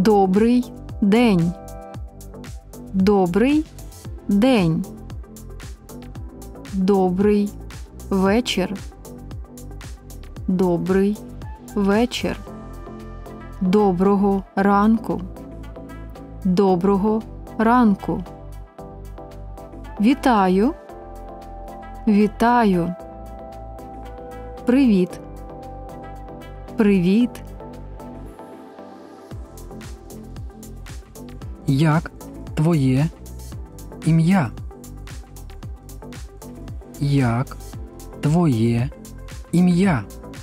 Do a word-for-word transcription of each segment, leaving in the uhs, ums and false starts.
Добрий день. Добрий день. Добрий вечір. Добрий вечір. Доброго ранку. Доброго ранку. Вітаю. Вітаю. Привіт. Привіт. Як твоє ім'я? Як твоє ім'я?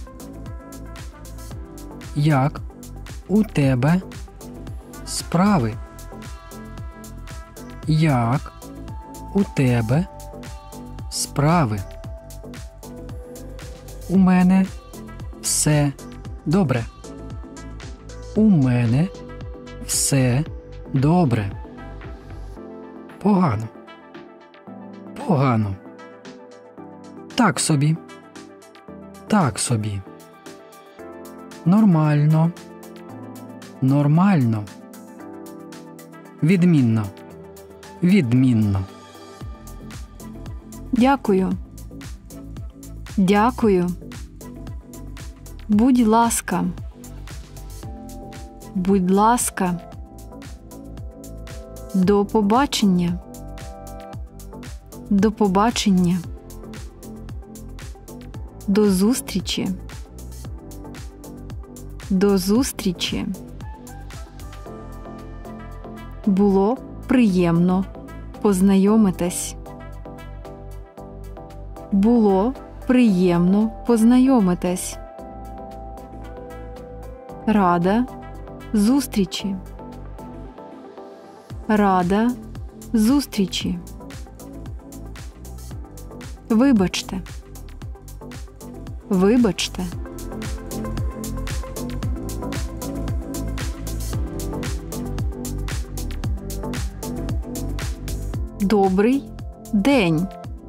Як у тебе справи? Як у тебе справи? У мене все добре. У мене все добре. Погано. Погано. Так собі. Так собі. Нормально. Нормально. Відмінно. Відмінно. Дякую. Дякую. Будь ласка. Будь ласка. До побачення. До побачення. До зустрічі. До зустрічі. Було приємно познайомитись. Було приємно познайомитись. Рада зустрічі. Рада зустрічі. Вибачте. Вибачте. Добрий день.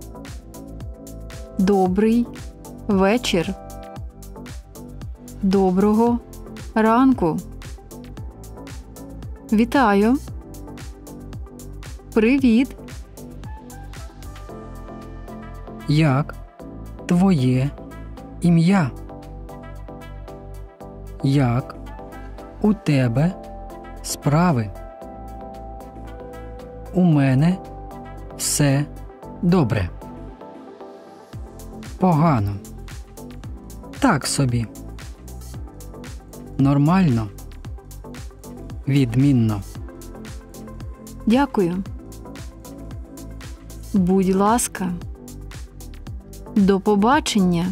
Добрий вечір. Доброго ранку. Вітаю. Привіт. Як твоє ім'я? Як у тебе справи? У мене все добре. Погано. Так собі. Нормально. Відмінно. Дякую. Будь ласка. До побачення.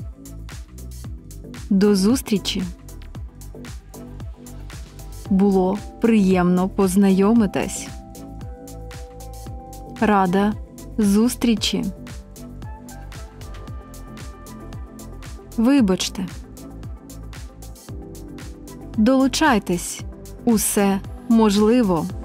До зустрічі. Було приємно познайомитись. Рада зустрічі. Вибачте. Долучайтесь. Усе можливо.